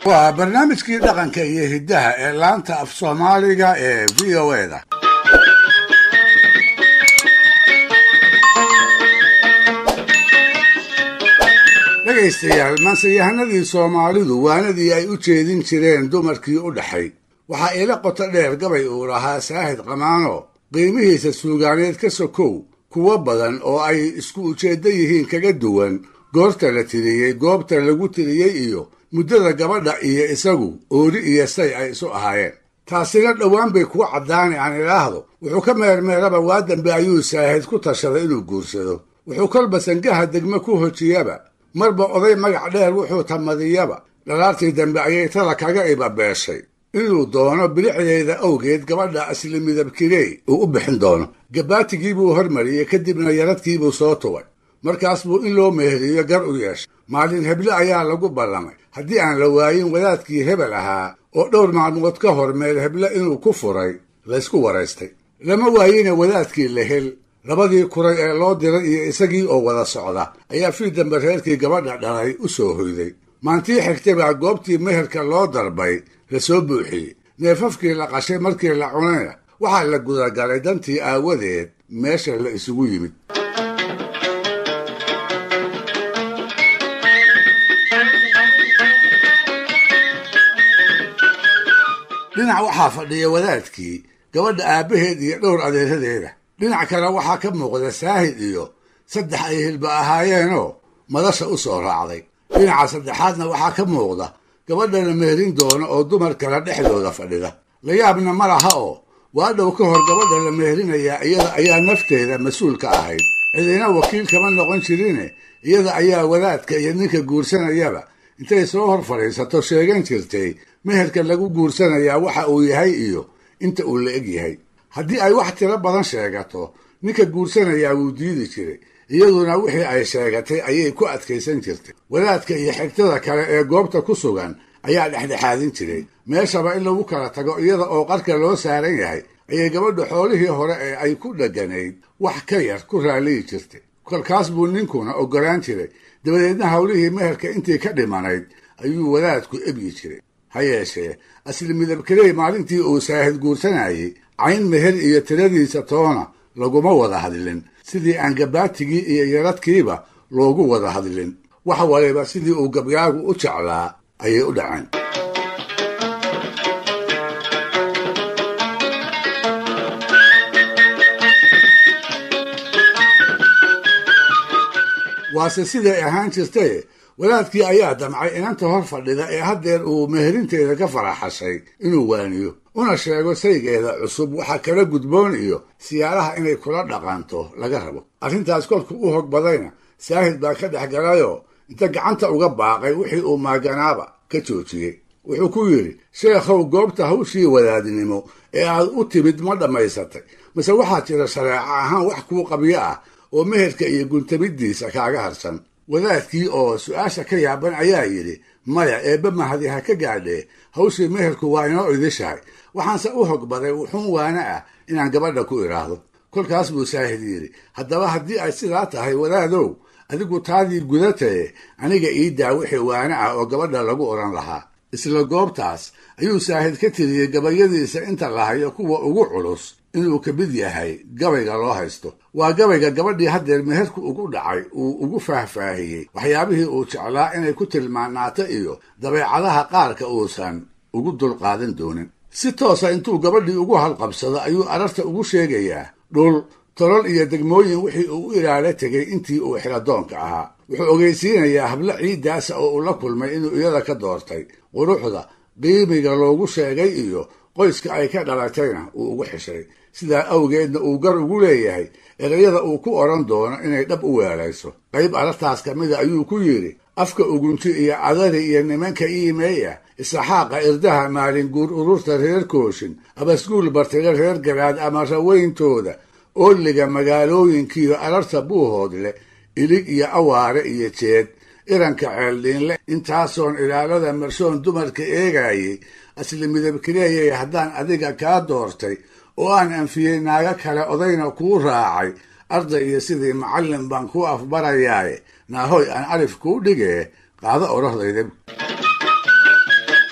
waa barnaamijkii dhaqanka iyo hiddaha ee laanta af Soomaaliga ee VOA-da. dhegaystayaal maansayahanadii Soomaalidu waanadii ay u jeedin jireen dumarkii u dhaxay waxaa ila qoto dheer gabay uu lahaa Saahid Qamaano qiimihiisa suugaaneed ka sokow kuwa badan oo ay isku ujeedda yihiin kaga duwan goorta la tiriyey goobta lagu tiriyey iyo muddada gabadha iyo isagu oori iyo say ay isu ahaayeen taasina dhowaan bay kuwa caddaani aan ilaahdo wuxuu ka meermeeraba waa dambe ayuu Saahid ku tashaday inuu guursado wuxuu kolba sangaha degmo ku hojiyaba marba oday magac dheer wuxuu tamadiyaba dhalaartii dambe ayay tada kaga ibabeeshay inuu doono bilicdeeda awgeed gabadha asli midabkirey uu u bixin doono gabaatigii buu hormariyey kadibna yaradkii buu soo tubay markaas buu in loo meehriyo gar u yeeshay maalin heble ayaa lagu ballamay haddii aan la waayin wadaadkii hebel ahaa oo dhowr maalmood ka hor meel heble inuu ku furay laysku waraystay lama waayina wadaadkii la hel labadii kuray ee loo diray iyo isagii oo wada socda ayaa fii dambe reerkii gabadha dhalay u soo hoyday maantii xigtay baa goobtii meherka loo darbay la soo buuxiyey neefafkii la qashay markii la cunayna waxaa la gudagalay dantii aawadeed meesha la isugu yimid dhinac waxaa fadhiya wadaadkii gabadha aabbaheed iyo dhowr adeeradeeda dhinac kale waxaa ka muuqda Saahid iyo saddex ay hilba ahaayeenoo madasha u soo raacday dhinaca saddexaadna waxaa ka muuqda gabadha la meherin doono oo dumar kale dhexdooda fadhida la yaabna ma laha oo waa dhow ka hor gabadha la meherinayaa iyada ayaa nafteeda mas-uul ka ahayd cidina wakiil kama noqon jirine iyada ayaa wadaadka iyo ninka guursanayaba intay soo hor fadhiisato sheegan jirtay meherka lagu guursanayaa waxa uu yahay iyo inta uu la eg yahay haddii ay wax tiro badan sheegato ninka guursanayaa wuu diidi jiray iyaduna wixii ay sheegatay ayay ku adkaysan jirtay wadaadka iyo xigtada kale ee goobta ku sugan ayaa dhexdhexaadin jiray meeshaba in lagu kala tago iyada oo qarka loo saaran yahay ayay gabadhu xoolihii hore ee ay ku dheganayd wax ka yar ku raaliyi jirtay kolkaas buu ninkuna oggolaan jiray dabadeedna hawlihii meherka intii ka dhimanayd ayuu wadaadku ebyi jiray ha yeeshee asli midabkarey maalintii uu Saahid guursanayey cayn meher iyo tiradiisa toona laguma wada hadlin sidii aan gabaatigii iyo yaradkiiba loogu wada hadlin wax waliba sidii uu gabyaagu u jeclaa ayay u dhaceen waase siday ahaan jirtay wadaadkii ayaa damcay inanta hor fadhida ee haddeer uu meherinteeda ka faraxashay inuu waaniyo una sheego saygeeda cusub waxa kala gudboon iyo siyaaraha inay kula dhaqanto laga rabo arrintaas kolku u hog badayna Saahid baa ka dhex galayoo inta gacanta uga baaqay wixii uu maaganaaba ka joojiyey wuxuu ku yidhi sheekhow goobta hawshii wadaadnimo ee aad u timid ma dhammaysatay mase waxaa jira shareeco ahaan wax kuu qabyo ah oo meherka iyo guntamiddiisa kaaga harsan wadaadkii oo su-aasha ka yaaban ayaa yidhi maya eebba mahadi ha ka gaadhee hawshii meherku waa inoo idishahay waxaanse u hogbaday wuxuun waana ah inaan gabadha ku idhaahdo kolkaas buu Saahid yidhi haddaba haddii ay sidaa tahay wadaadow adigu taadii gudataye aniga ii daa wixii waana ah oo gabadha lagu odhan lahaa isla goobtaas ayuu Saahid ka tiriyey gabayadiisa inta lahayo kuwa ugu culus inuu ka mid yahay gabayga loo haysto waa gabayga gabadhii haddeer meherku ugu dhacay uu ugu faahfaahiyey waxyaabihii uu jeclaa inay ku tilmaanaato iyo dabeecadaha qaarka uusan ugu dulqaadan doonin si toosa intuu gabadhii ugu halqabsado ayuu ararta ugu sheegayaa dhul tolol iyo degmooyin wixii uu u ilaala tegay intii uu xiradoonka ahaa wuxuu ogeysiinayaa hablo ciiddaasa oo uu la kulmay inuu iyada ka doortay quruxda qiimiga loogu sheegay iyo qoyska ay ka dhalatayna uu ugu xishay sidaa awgeedna uu gar ugu leeyahay erayada uu ku odhan doono inay dhab u weelayso qayb arartaas ka mida ayuu ku yidhi afka ugunti iyo cadari iyo nimanka iimeeya isaxaaqa irdaha maalin guur ururta reer kooshin abasguul bartida reer garaad ama raweyntooda ooliga magaalooyinkiiyo ararta buuhoodle ilig iyo awaare iyo jeed iranka ceeldhiinle intaasoon ilaalada marshoon dumarka eegayey asli midabkileeyay haddaan adiga kaa doortay oo aan anfiyey naaga kale odayna kuu raacay arday iyo sidii macallin baan ku afbarayaaye naahoy aan alif kuu dhigee qaado odhahdayda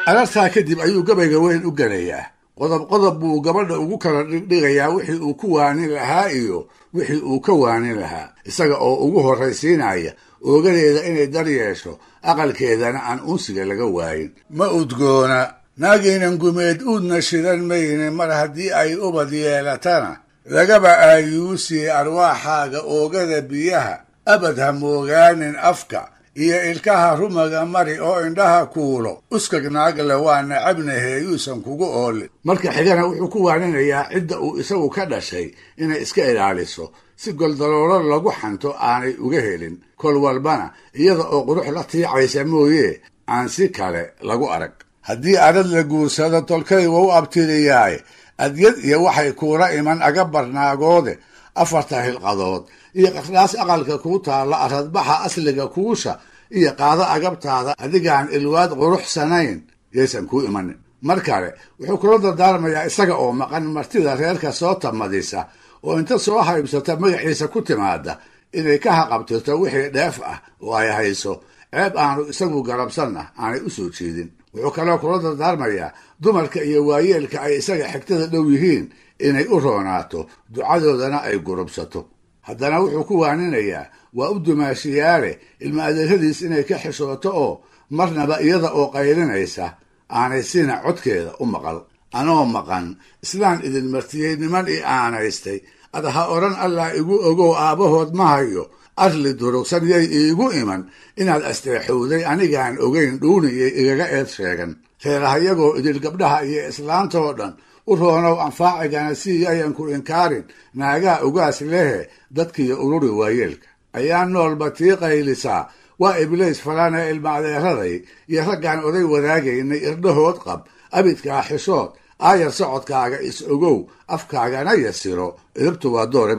arartaa kadib ayuu gabayga weyn u gelayaa qodob buu gabadha ugu kala dhigdhigayaa wixii uu ku waanin lahaa iyo wixii uu ka waanin lahaa isaga oo ugu horraysiinaya oogadeeda inay dar yeesho aqalkeedana aan unsiga laga waayin ma udgoona naagaynan gumeed uudna shidan mayne mar haddii ay ubad yeelatana lagaba aayuusii arwaaxaaga oogada biyaha abad ha moogaanin afka iyo ilkaha rumaga mari oo indhaha kuulo uskag naagle waa nacabnahe yuusan kugu oolin marka xigana wuxuu ku waaninayaa cidda uu isagu ka dhashay inay iska ilaaliso si goldaloolo lagu xanto aanay uga helin kol walbana iyada oo qurux la tiicaysa mooye aan si kale lagu arag haddii adad la guursado tolkay wa u abtiriyaaye adyad iyo waxay kuula iman aga barnaagoode 4 hilqadood iyo qardhaas aqalka kuu taalla aradbaxa asliga kuusha iyo qaado agabtaada adigaan ilwaad quruxsanayn yaysan kuu imanin mar kale wuxuu kula dardaarmayaa isaga oo maqan martida reerka soo tamadisa oo inta soo haybsata magaciisa ku timaada inay ka haqabtirto wixii dheef ah oo ay hayso ceeb aanu isagu garabsanna aanay u soo jeedin wuxuu kaloo kula dardaarmayaa dumarka iyo waayeelka ay isaga xigtada dhow yihiin inay u roonaato ducadoodana ay gurubsato haddana wuxuu ku waaninayaa waa u dumaashiyaale ilma adeeradiis inay ka xishooto oo marnaba iyada oo qaylinaysa aanay sina codkeeda u maqal anoo maqan islaan idin martiyey niman i aanaystay ad ha odhan allah igu ogow aabbahood ma hayo arli durugsan yay iigu iman inaad asteexowday anigaan ogayn dhuuniyay igaga eed sheegan reerahayagoo idil gabdhaha iyo islaantoo dhan u roonow anfaacigana si yayan ku inkaarin naagaa ugaas lehe dadkiiyo ururi waayeelka ayaa noolba tii qaylisaa waa ibliis falana ilma adeeraday iyo raggaan oday wadaagaynay irdhahood qab abidkaa xishood aayar socodkaaga is ogow afkaagana yasiro idabtu waa doore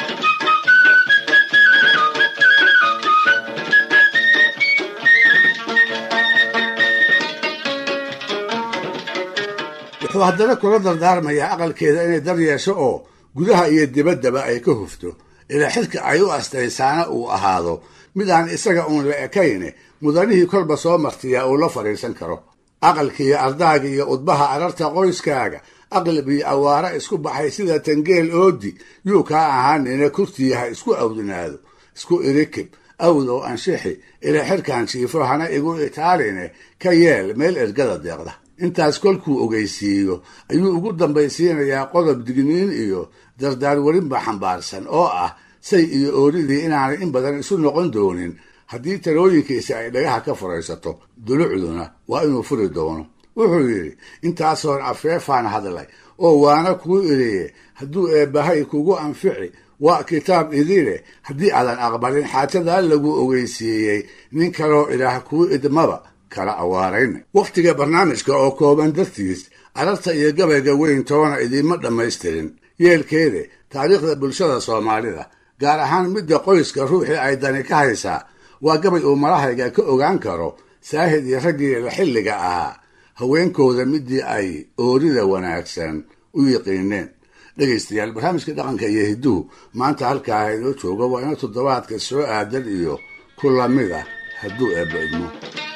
wuxuu haddana kula dardaarmayaa aqalkeeda inay dar yeesho oo gudaha iyo dibaddaba ay ka hufto ilaa xilka ay u astaysaana uu ahaado mid aan isaga uun la ekayne mudanihii kolba soo martiyaa uu la fadhiisan karo aqalkiiyo ardaaga iyo udbaha ararta qoyskaaga aqlab iyo awaara isku baxay sida tangeel oodi yuu kaa ahaanina kurtii ha isku awdinaado isku irikib awdow anshixi ilaa xilkan jiifo hana igu itaaline ka yeel meel ergada deeqda intaas kolkuu ogeysiiyo ayuu ugu dambaysiinayaa qodob digniin iyo dardaar welinba xambaarsan oo ah say iyo ooridii inaanay in badan isu noqon doonin haddii talooyinkiisa ay dhagaha ka furaysato dulucduna waa inuu furi doono wuxuu yidhi intaasoon afeefaan hadlay oo waana kuu iriye hadduu eebbahay kugu anfici waa kitaab idile haddii aadan aqbalin xaajadaa lagu ogeysiiyey nin kaloo ilaah kuu idmaba kala awaarayn wakhtiga barnaamijka oo kooban dartiis ararta iyo gabayga weyn toona idiinma dhammaystirin yeelkeeda taariikhda bulshada soomaalida gaar ahaan midda qoyska ruuxii ay dani ka haysaa waa gabay uu marahayga ka ogaan karo saahid iyo raggii la xilliga ahaa haweenkooda midii ay oorida wanaagsan u yiqiineen dhegaystayaal barnaamijka dhaqanka iyo hidduhu maanta halkaa inoo jooga waa ina toddobaadka soo aadan iyo ku lamid ah hadduu eebba idmo